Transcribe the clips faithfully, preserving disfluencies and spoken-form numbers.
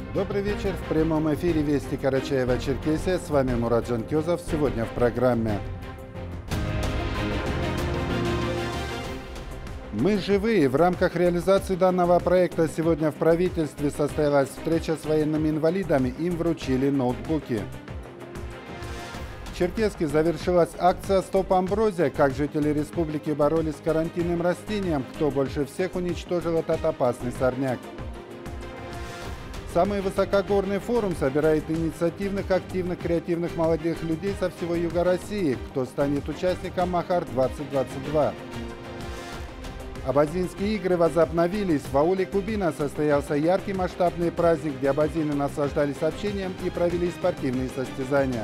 Добрый вечер. В прямом эфире Вести Карачаево-Черкесия. С вами Мурат Жанкезов. Сегодня в программе «Мы живые». В рамках реализации данного проекта сегодня в правительстве состоялась встреча с военными инвалидами. Им вручили ноутбуки. В Черкесске завершилась акция «Стоп Амброзия». Как жители республики боролись с карантинным растением, кто больше всех уничтожил этот опасный сорняк. Самый высокогорный форум собирает инициативных, активных, креативных молодых людей со всего юга России, кто станет участником Махар двадцать двадцать два. Абазинские игры возобновились. В ауле Кубина состоялся яркий масштабный праздник, где абазины наслаждались общением и провели спортивные состязания.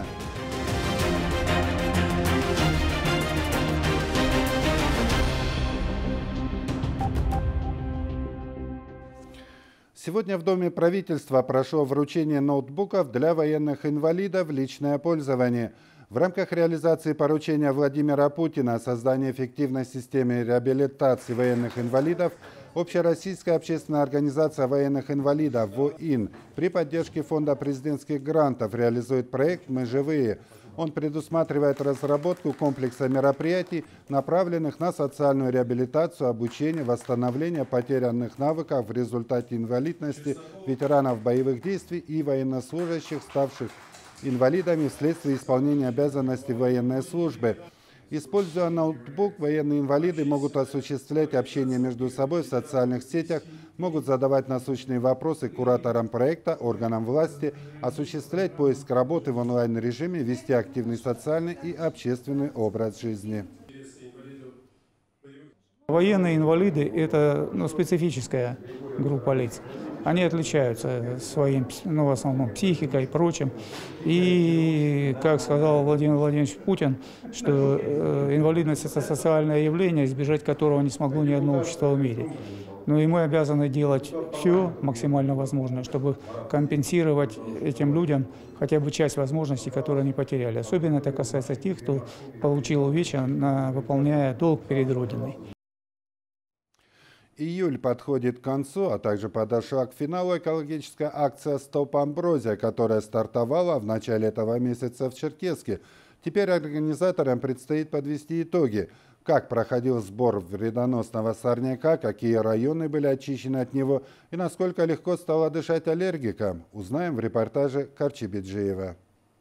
Сегодня в Доме правительства прошло вручение ноутбуков для военных инвалидов в личное пользование. В рамках реализации поручения Владимира Путина о создании эффективной системы реабилитации военных инвалидов Общероссийская общественная организация военных инвалидов ВОИН при поддержке Фонда президентских грантов реализует проект «Мы живые». Он предусматривает разработку комплекса мероприятий, направленных на социальную реабилитацию, обучение, восстановление потерянных навыков в результате инвалидности ветеранов боевых действий и военнослужащих, ставших инвалидами вследствие исполнения обязанностей военной службы. Используя ноутбук, военные инвалиды могут осуществлять общение между собой в социальных сетях, могут задавать насущные вопросы кураторам проекта, органам власти, осуществлять поиск работы в онлайн-режиме, вести активный социальный и общественный образ жизни. Военные инвалиды – это ну, специфическая группа лиц. Они отличаются своим, ну, в основном, психикой и прочим. И, как сказал Владимир Владимирович Путин, что э, инвалидность – это социальное явление, избежать которого не смогло ни одно общество в мире. Ну и мы обязаны делать все максимально возможное, чтобы компенсировать этим людям хотя бы часть возможностей, которые они потеряли. Особенно это касается тех, кто получил увечья, выполняя долг перед Родиной. Июль подходит к концу, а также подошла к финалу экологическая акция «Стоп Амброзия», которая стартовала в начале этого месяца в Черкесске. Теперь организаторам предстоит подвести итоги. Как проходил сбор вредоносного сорняка, какие районы были очищены от него и насколько легко стало дышать аллергикам, узнаем в репортаже Карчибиджиева.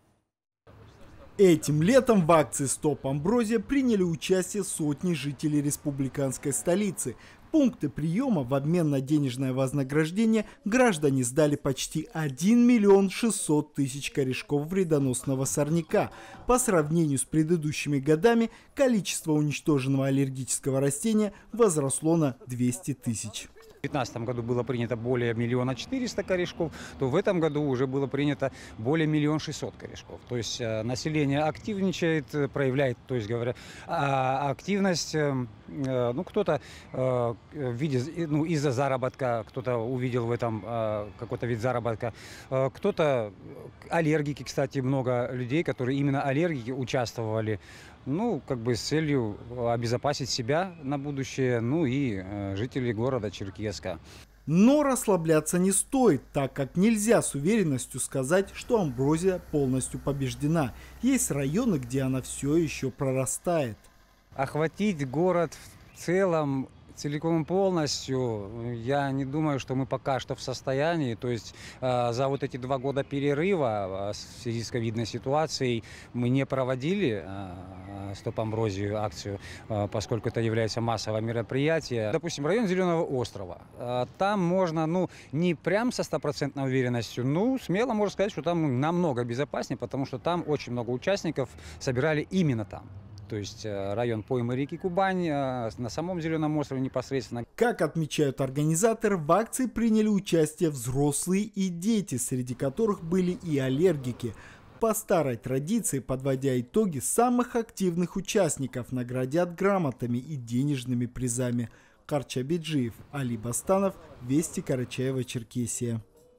Этим летом в акции «Стоп Амброзия» приняли участие сотни жителей республиканской столицы. Пункты приема в обмен на денежное вознаграждение граждане сдали почти один миллион шестьсот тысяч корешков вредоносного сорняка. По сравнению с предыдущими годами количество уничтоженного аллергического растения возросло на двести тысяч. В две тысячи девятнадцатом году было принято более миллиона четыреста корешков, то в этом году уже было принято более миллиона шестисот корешков. То есть э, население активничает, проявляет, то есть говоря, а, активность. Э, ну, кто-то э, видит, ну, из-за заработка, кто-то увидел в этом э, какой-то вид заработка, э, кто-то аллергики, кстати, много людей, которые именно аллергики участвовали. Ну, как бы с целью обезопасить себя на будущее, ну и э, жителей города Черкесска. Но расслабляться не стоит, так как нельзя с уверенностью сказать, что амброзия полностью побеждена. Есть районы, где она все еще прорастает. Охватить город в целом, целиком и полностью, я не думаю, что мы пока что в состоянии. То есть э, за вот эти два года перерыва э, в связи с ковидной ситуацией мы не проводили э, «Стоп Амброзию» акцию, э, поскольку это является массовое мероприятие. Допустим, район Зеленого острова. Э, там можно, ну, не прям со стопроцентной уверенностью, ну, смело можно сказать, что там намного безопаснее, потому что там очень много участников собирали именно там. То есть район поймы реки Кубань, на самом Зеленом острове непосредственно. Как отмечают организаторы, в акции приняли участие взрослые и дети, среди которых были и аллергики. По старой традиции, подводя итоги, самых активных участников наградят грамотами и денежными призами. Карчабиджиев, Али Бастанов, Вести Карачаево-Черкесия.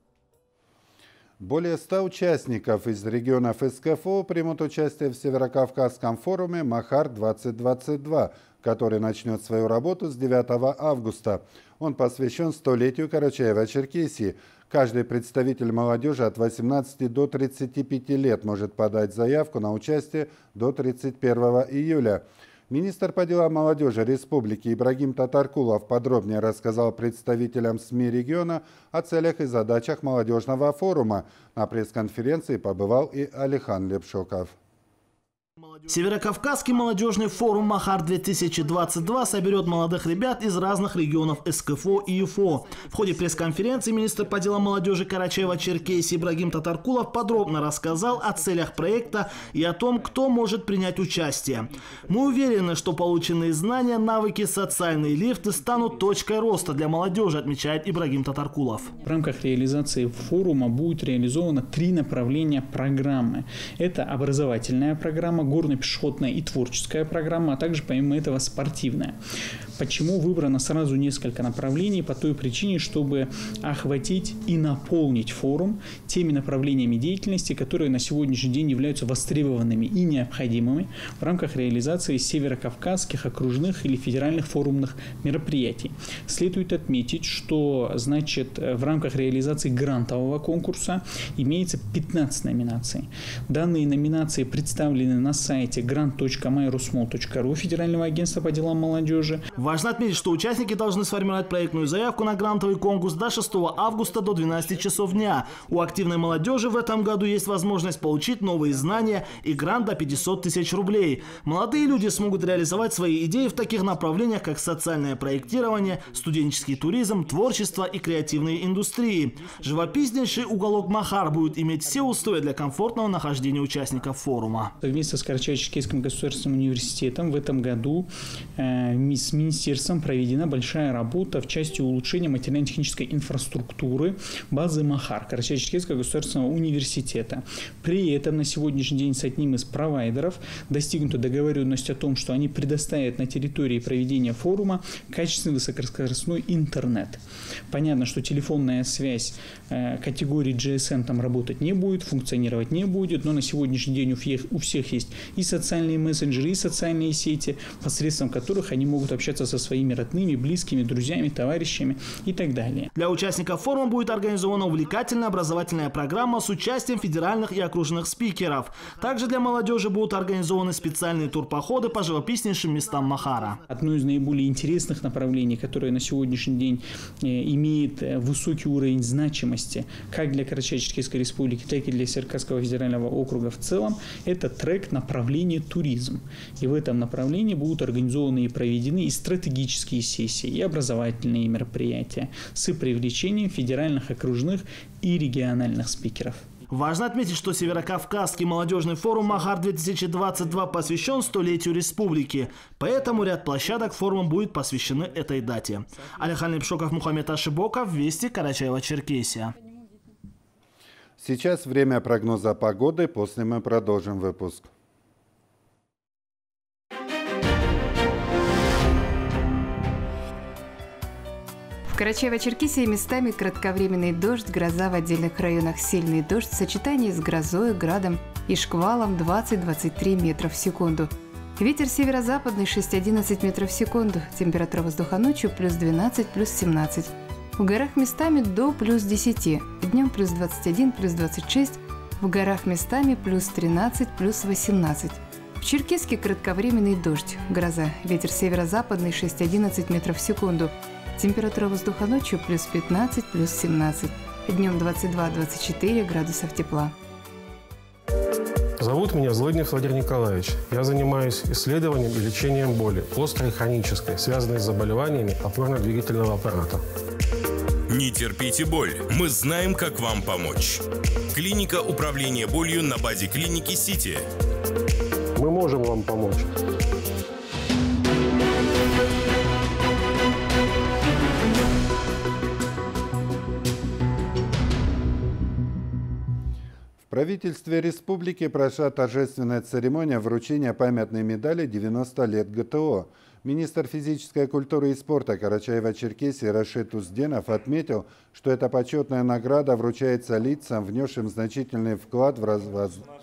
Более ста участников из регионов СКФО примут участие в Северокавказском форуме «Махар двадцать двадцать два», который начнет свою работу с девятого августа. Он посвящен столетию Карачаева-Черкесии. Каждый представитель молодежи от восемнадцати до тридцати пяти лет может подать заявку на участие до тридцать первого июля. Министр по делам молодежи республики Ибрагим Татаркулов подробнее рассказал представителям СМИ региона о целях и задачах молодежного форума. На пресс-конференции побывал и Алихан Лепшоков. Северокавказский молодежный форум «Махар-две тысячи двадцать два» соберет молодых ребят из разных регионов СКФО и ЮФО. В ходе пресс-конференции министр по делам молодежи Карачаева-Черкесии Ибрагим Татаркулов подробно рассказал о целях проекта и о том, кто может принять участие. Мы уверены, что полученные знания, навыки, социальные лифты станут точкой роста для молодежи, отмечает Ибрагим Татаркулов. В рамках реализации форума будет реализовано три направления программы. Это образовательная программа, горно-пешеходная и творческая программа, а также помимо этого спортивная. Почему выбрано сразу несколько направлений? По той причине, чтобы охватить и наполнить форум теми направлениями деятельности, которые на сегодняшний день являются востребованными и необходимыми в рамках реализации северокавказских, окружных или федеральных форумных мероприятий. Следует отметить, что значит, в рамках реализации грантового конкурса имеется пятнадцать номинаций. Данные номинации представлены на сайте грант точка май русмол точка ру Федерального агентства по делам молодежи. Важно отметить, что участники должны сформировать проектную заявку на грантовый конкурс до шестого августа до двенадцати часов дня. У активной молодежи в этом году есть возможность получить новые знания и грант до пятисот тысяч рублей. Молодые люди смогут реализовать свои идеи в таких направлениях, как социальное проектирование, студенческий туризм, творчество и креативные индустрии. Живописнейший уголок Махар будет иметь все условия для комфортного нахождения участников форума. Вместе с Карачаево-Черкесским государственным университетом в этом году э, с министерством проведена большая работа в части улучшения материально-технической инфраструктуры базы Махар Карачаево-Черкесского государственного университета. При этом на сегодняшний день с одним из провайдеров достигнута договоренность о том, что они предоставят на территории проведения форума качественный высокоскоростной интернет. Понятно, что телефонная связь э, категории джи эс эм там работать не будет, функционировать не будет, но на сегодняшний день у всех, у всех есть и социальные мессенджеры, и социальные сети, посредством которых они могут общаться со своими родными, близкими, друзьями, товарищами и так далее. Для участников форума будет организована увлекательная образовательная программа с участием федеральных и окружных спикеров. Также для молодежи будут организованы специальные турпоходы по живописнейшим местам Махара. Одно из наиболее интересных направлений, которое на сегодняшний день имеет высокий уровень значимости как для Карачаево-Черкесской республики, так и для Северокавказского федерального округа в целом, это трек направления туризм. И в этом направлении будут организованы и проведены и стратегические сессии, и образовательные мероприятия с привлечением федеральных, окружных и региональных спикеров. Важно отметить, что Северокавказский молодежный форум «Махар-две тысячи двадцать два» посвящен столетию республики. Поэтому ряд площадок форума будет посвящены этой дате. Алихан Лепшоков, Мухаммед Ашибоков, Вести, Карачаево-Черкесия. Сейчас время прогноза погоды, после мы продолжим выпуск. В Карачаево-Черкесии местами кратковременный дождь, гроза в отдельных районах, сильный дождь в сочетании с грозой, градом и шквалом двадцать — двадцать три метра в секунду. Ветер северо-западный шесть-одиннадцать метров в секунду. Температура воздуха ночью плюс двенадцать, плюс семнадцать. В горах местами до плюс десяти. Днем плюс двадцать один, плюс двадцать шесть. В горах местами плюс тринадцать, плюс восемнадцать. В Черкесске кратковременный дождь, гроза. Ветер северо-западный шесть-одиннадцать метров в секунду. Температура воздуха ночью плюс пятнадцать, плюс семнадцать. Днем двадцать два — двадцать четыре градусов тепла. Зовут меня Злыднев Владимир Николаевич. Я занимаюсь исследованием и лечением боли, острой и хронической, связанной с заболеваниями опорно-двигательного аппарата. Не терпите боль. Мы знаем, как вам помочь. Клиника управления болью на базе клиники «Сити». Мы можем вам помочь. В правительстве республики прошла торжественная церемония вручения памятной медали девяносто лет гэ тэ о. Министр физической культуры и спорта Карачаева-Черкесии Рашид Узденов отметил, что эта почетная награда вручается лицам, внесшим значительный вклад в, раз...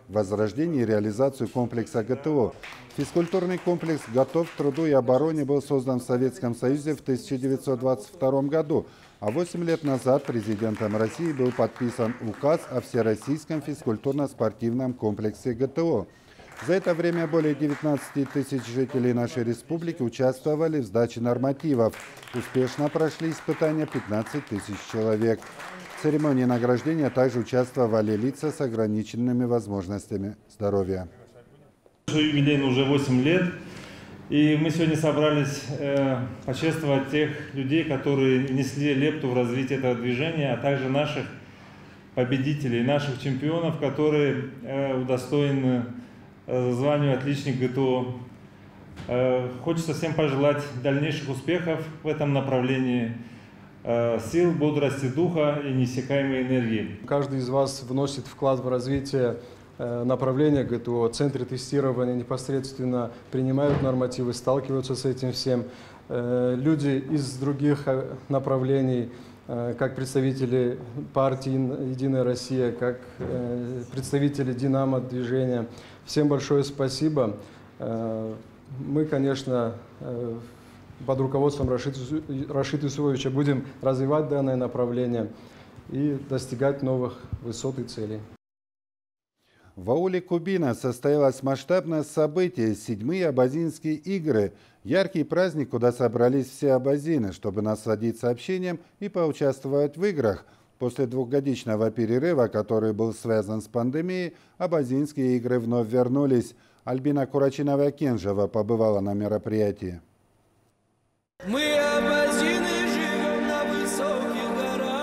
возрождение и реализацию комплекса ГТО. Физкультурный комплекс «Готов к труду и обороне» был создан в Советском Союзе в тысяча девятьсот двадцать втором году, а восемь лет назад президентом России был подписан указ о Всероссийском физкультурно-спортивном комплексе ГТО. За это время более девятнадцати тысяч жителей нашей республики участвовали в сдаче нормативов. Успешно прошли испытания пятнадцать тысяч человек. В церемонии награждения также участвовали лица с ограниченными возможностями здоровья. Юбилейно уже восемь лет, и мы сегодня собрались э, почествовать тех людей, которые внесли лепту в развитие этого движения, а также наших победителей, наших чемпионов, которые э, удостоены э, званию «Отличник ГТО». Э, хочется всем пожелать дальнейших успехов в этом направлении, э, сил, бодрости духа и неиссякаемой энергии. Каждый из вас вносит вклад в развитие направления ГТО, центры тестирования непосредственно принимают нормативы, сталкиваются с этим всем. Люди из других направлений, как представители партии «Единая Россия», как представители «Динамо» движения. Всем большое спасибо. Мы, конечно, под руководством Рашида Исуовича будем развивать данное направление и достигать новых высот и целей. В ауле Кубина состоялось масштабное событие – седьмые Абазинские игры. Яркий праздник, куда собрались все абазины, чтобы насладиться общением и поучаствовать в играх. После двухгодичного перерыва, который был связан с пандемией, Абазинские игры вновь вернулись. Альбина Курачинова-Кенжева побывала на мероприятии. Мы абазины живем на высоких горах.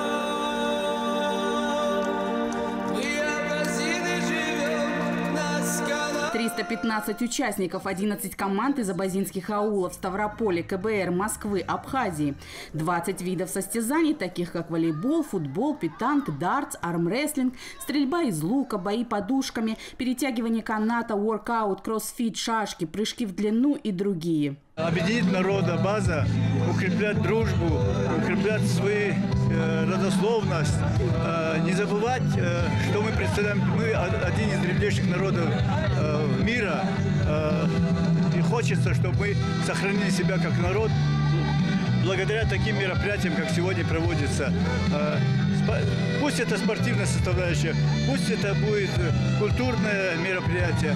триста пятнадцать участников, одиннадцать команд из абазинских аулов Ставрополя, КБР, Москвы, Абхазии. двадцать видов состязаний, таких как волейбол, футбол, питанг, дартс, армрестлинг, стрельба из лука, бои подушками, перетягивание каната, воркаут, кроссфит, шашки, прыжки в длину и другие. Объединить народ Абаза, укреплять дружбу, укреплять свою э, родословность, э, не забывать, э, что мы представляем, мы один из древнейших народов э, мира, э, и хочется, чтобы мы сохранили себя как народ благодаря таким мероприятиям, как сегодня проводится. Э, пусть это спортивная составляющая, пусть это будет культурное мероприятие,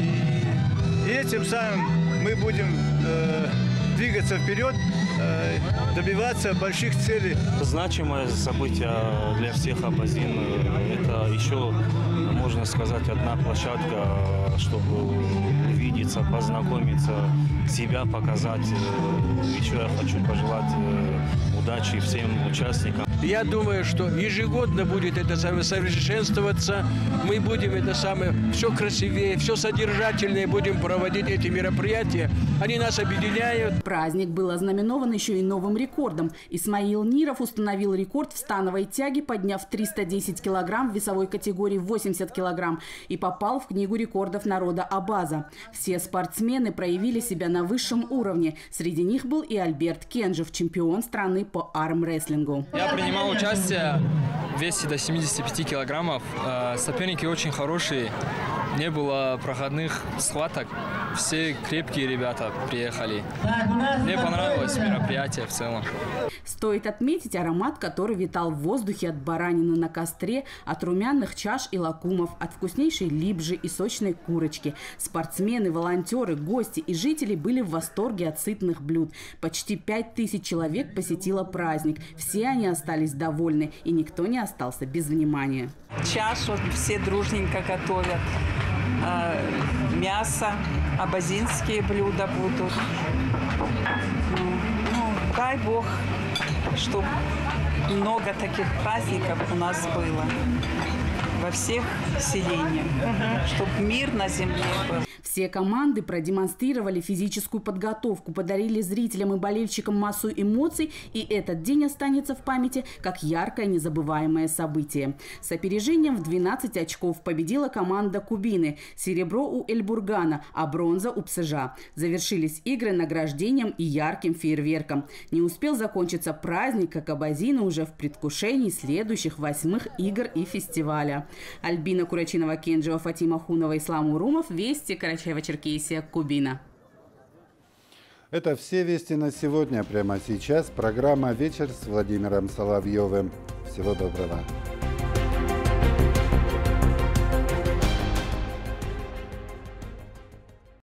и, и этим самым мы будем э, двигаться вперед, э, добиваться больших целей. Значимое событие для всех абазин. Это еще, можно сказать, одна площадка, чтобы увидеться, познакомиться, себя показать. Еще я хочу пожелать удачи всем участникам. Я думаю, что ежегодно будет это самое совершенствоваться. Мы будем это самое все красивее, все содержательнее будем проводить эти мероприятия. Они нас объединяют. Праздник был ознаменован еще и новым рекордом. Исмаил Ниров установил рекорд в становой тяге, подняв триста десять килограмм в весовой категории восемьдесят килограмм и попал в книгу рекордов народа Абаза. Все спортсмены проявили себя на высшем уровне. Среди них был и Альберт Кенжев, чемпион страны по армрестлингу. Я принимал участие в весе до семидесяти пяти килограммов. Соперники очень хорошие. Не было проходных схваток. Все крепкие ребята приехали. Мне понравилось мероприятие в целом. Стоит отметить аромат, который витал в воздухе от баранины на костре, от румяных чаш и лакумов, от вкуснейшей либжи и сочной курочки. Спортсмены, волонтеры, гости и жители были в восторге от сытных блюд. Почти пять тысяч человек посетило праздник. Все они остались довольны, и никто не остался без внимания. Чашу все дружненько готовят. Мясо, абазинские блюда будут. Ну, дай Бог, чтобы много таких праздников у нас было во всех селениях, чтобы мир на земле был. Все команды продемонстрировали физическую подготовку, подарили зрителям и болельщикам массу эмоций, и этот день останется в памяти как яркое незабываемое событие. С опережением в двенадцать очков победила команда Кубины, серебро у Эльбургана, а бронза у Псыжа. Завершились игры награждением и ярким фейерверком. Не успел закончиться праздник, как абазины уже в предвкушении следующих восьмых игр и фестиваля. Альбина Курачинова-Кенджева, Фатима Хунова, Ислам Урумов. Вести, Карачаево-Черкесия, Кубина. Это все вести на сегодня. Прямо сейчас программа «Вечер» с Владимиром Соловьевым. Всего доброго.